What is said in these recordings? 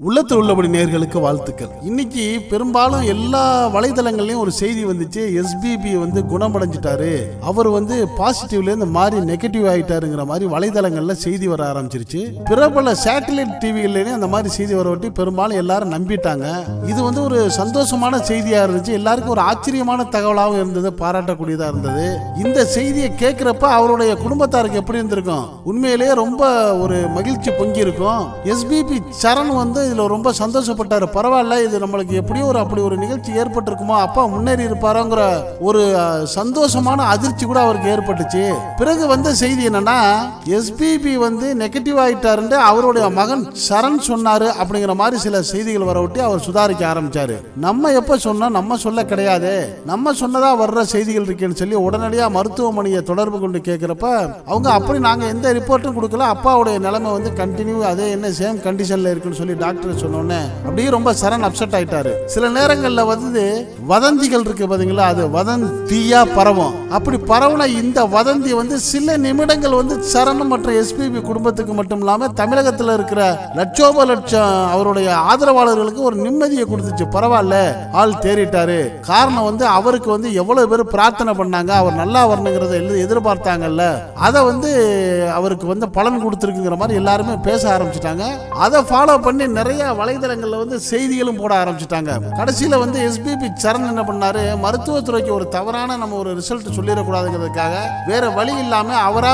உள்ளத்தில் உள்ளபடி நேயர்களுக்கு வாழ்த்துக்கள். இன்னைக்கு பெரும்பாலும் எல்லா வலைதளங்கள்லயும் ஒரு செய்தி வந்துச்சு, எஸ்பிபி குணமடைஞ்சிட்டாரு, அவர் பாசிட்டிவ்ல இருந்து மாறி நெகட்டிவ் ஆயிட்டாருங்கிற மாதிரி வலைதளங்கள்ல செய்தி வர ஆரம்பிச்சிருச்சு. பிரபல சேட்டலைட் டிவிகள்லயும் அந்த மாதிரி செய்தி வரவட்டி பெரும்பாலும் எல்லாரும் நம்பிட்டாங்க. இது ஒரு சந்தோஷமான செய்தியா இருந்துச்சு, எல்லாருக்கும் ஒரு ஆச்சரியமான தகவலாகவும் இருந்தது, பாராட்டக்கூடியதா இருந்தது. இந்த செய்தியை கேட்கிறப்ப அவருடைய குடும்பத்தாருக்கு எப்படி இருந்திருக்கும், உண்மையிலேயே ரொம்ப ஒரு மகிழ்ச்சி பொங்கி இருக்கும். எஸ்பிபி சரண் இதுல ரொம்ப சந்தோஷப்பட்டாரு. பரவாயில்ல, இது நம்மளுக்கு எப்படியோ அப்படி ஒரு நிகழ்ச்சி ஏற்பட்டிருக்குமோ, அப்பா முன்னேறி இருப்பாருங்கிற ஒரு சந்தோஷமான அதிர்ச்சி கூட அவருக்கு ஏற்பட்டுச்சு. பிறகு வந்த செய்தி என்னன்னா, எஸ்பிபி நெகட்டிவ் ஆயிட்டாரு அவருடைய மகன் சரண் சொன்னாரு அப்படிங்கிற மாதிரி சில செய்திகள் வரவிட்டு அவர் சுதாரிக்க ஆரம்பிச்சாரு. நம்ம எப்ப சொன்னோம், நம்ம சொல்ல கிடையாது, நம்ம சொன்னதா வர்ற செய்திகள் இருக்கேன்னு சொல்லி உடனடியா மருத்துவமனையை தொடர்பு கொண்டு கேட்கிறப்ப அவங்க அப்படி நாங்க எந்த ரிப்போர்ட்டும் கொடுக்கல, அப்பாவுடைய நிலைமை கண்டினியூ அதே என்ன சேம் கண்டிஷன்ல இருக்குன்னு சொல்லி டாக்டர் சொன்னோன்னே அப்படியே ரொம்ப சரண் அப்செட் ஆயிட்டாரு. சில நேரங்கள்ல வதந்திகள் இருக்கு பாத்தீங்களா, அது வதந்தியா பரவும். அப்படி பரவுன இந்த வதந்தி சில நிமிடங்கள் சரண் மற்றும் எஸ்பிபி குடும்பத்துக்கு மட்டும் இல்லாம தமிழகத்தில் இருக்கிற லட்சோப லட்சம் அவருடைய ஆதரவாளர்களுக்கு ஒரு நிம்மதியை கொடுத்துச்சு. பரவாயில்ல, ஆள் தேறிட்டாரு. காரணம் அவருக்கு எவ்வளவு பேர் பிரார்த்தனை பண்ணாங்க, அவர் நல்லா வரணுங்கிறத எதிர்பார்த்தாங்கல்ல, அதை அவருக்கு பலன் கொடுத்துருக்குங்கிற மாதிரி எல்லாருமே பேச ஆரம்பிச்சிட்டாங்க. அதை ஃபாலோ பண்ணி நிறைய வலைதளங்கள்ல செய்திகளும் போட ஆரம்பிச்சிட்டாங்க. கடைசியில எஸ்பிபி சரண் என்ன பண்ணாரு, மருத்துவத்துறைக்கு ஒரு தவறான நம்ம ஒரு ரிசல்ட் சொல்லிடக்கூடாதுங்கிறதுக்காக வேற வழி இல்லாம அவரா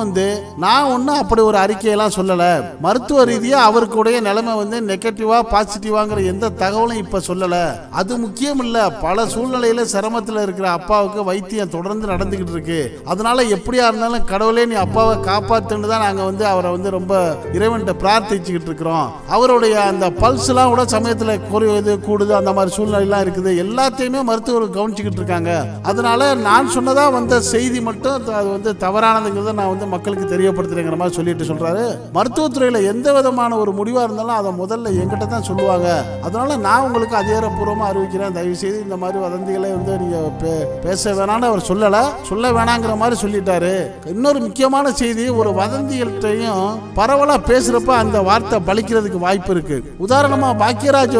நான் ஒன்னும் அப்படி ஒரு அறிக்கையெல்லாம் சொல்லல, மருத்துவ ரீதியா அவருக்குடைய நிலைமை நெகட்டிவா பாசிட்டிவாங்கிற எந்த தகவலும் இப்ப சொல்லல, அது முக்கியம் இல்ல, பல சூழ்நிலையில சிரமத்தில் இருக்கிற அப்பாவுக்கு வைத்தியம் தொடர்ந்து நடந்துகிட்டு இருக்கு, அதனால எப்படியா இருந்தாலும் கடவுளே நீ அப்பாவை காப்பாத்துன்னு தான் நாங்க அவரை ரொம்ப இறைவன்கிட்ட பிரார்த்திச்சுக்கிட்டு இருக்கிறோம். அவருடைய அந்த பல்ஸ் எல்லாம் கூட சமயத்துல குறையுது கூடுது அந்த மாதிரி சூழ்நிலை எல்லாம் இருக்குது, எல்லாத்தையுமே மருத்துவர்கள் கவனிச்சுக்கிட்டு இருக்காங்க. அதனால நான் சொன்னதா வந்த செய்தி மட்டும் அது தவறானதுங்கிறத நான் மக்களுக்கு தெரியப்படுத்துறேங்கிற மாதிரி சொல்லிட்டு சொல்றாரு. மருத்துவத்துறையில எந்த விதமான ஒரு முடிவா இருந்தாலும் அதை முதல்ல என்கிட்ட தான் சொல்லுவாங்க, அதனால நான் உங்களுக்கு அதிகாரப்பூர்வமா அறிவிக்கிறேன், தயவு செய்து இந்த மாதிரி வதந்திகளை நீங்க பேச வேணான்னு அவர் சொல்ல வேணாங்கிற மாதிரி சொல்லிட்டாரு. இன்னொரு முக்கியமான செய்தி, ஒரு வதந்திகள்கிட்டையும் பரவலா பேசுறப்ப அந்த வார்த்தை பலிக்கிறதுக்கு வாய்ப்பு இருக்கு. உதாரணமா பாக்கியராஜ்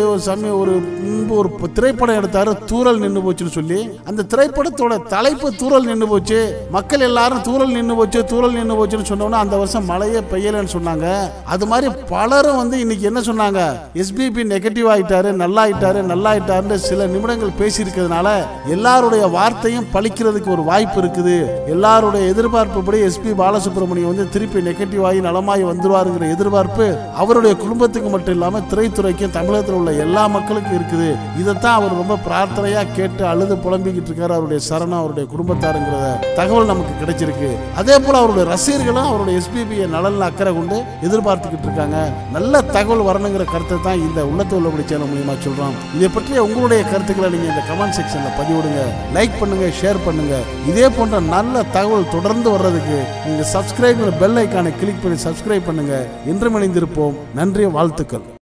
ஒரு திரைப்படம் எடுத்தாரு, தூரல் நின்று போச்சுன்னு சொல்லி. அந்த திரைப்படத்தோட தலைப்பு தூரல் நின்று போச்சு, மக்கள் எல்லாரும் தூரல் நின்று போச்சுன்னு சொன்னோம்னா அந்த வருஷம் மழையே பெய்யலன்னு சொன்னாங்க. அது மாதிரி பலரும் இன்னைக்கு என்ன சொன்னாங்க, எஸ்பிபி நெகட்டிவ் ஆயிட்டாரு, நல்லா ஆயிட்டாரு சில நிமிடங்கள் பேசி இருக்கிறதுனால எல்லாருடைய வார்த்தையும் பலிக்கிறதுக்கு ஒரு வாய்ப்பு இருக்குது. எல்லாருடைய எதிர்பார்ப்புப்படி எஸ்பி பாலசுப்ரமணியம் திருப்பி நெகட்டிவ் ஆகி நலமாகி வந்துருவாருங்கிற எதிர்பார்ப்பு அவருடைய குடும்பத்துக்கு மட்டும் இல்லாம திரைத்துறைக்கும் தமிழகத்தில் உள்ள எல்லா மக்களுக்கும் இருக்குது. இதைத்தான் அவர் ரொம்ப பிரார்த்தனையா கேட்டு அழுது புலம்பிக்கிட்டு இருக்காரு அவருடைய சரணம், அவருடைய குடும்பத்தாருங்கிற தகவல் நமக்கு கிடைச்சிருக்கு. அதே போல அவருடைய ரசிகர்களும் அவருடைய எஸ்பிபியை நலன்ல அக்கறை கொண்டு எதிர்பார்த்துக்கிட்டு இருக்காங்க. நல்ல தகவல் வரணுங்கிற கருத்தை தான் இந்த உள்ளத்தில் உள்ளபடி சேனல் மூலமா சொல்றோம். இதை பற்றிய உங்களுடைய கருத்துக்களை நீங்க இந்த கமெண்ட் செக்ஷன்ல பதிவிடுங்க, லைக் பண்ணுங்க, ஷேர் பண்ணுங்க. இதே போன்ற நல்ல தகவல் தொடர்ந்து வர்றதுக்கு நீங்க சப்ஸ்கிரைப் பெல் ஐக்கானை கிளிக் பண்ணி சப்ஸ்கிரைப் பண்ணுங்க. இன்றும் இணைந்திருப்போம். நன்றி, வாழ்த்துக்கள்.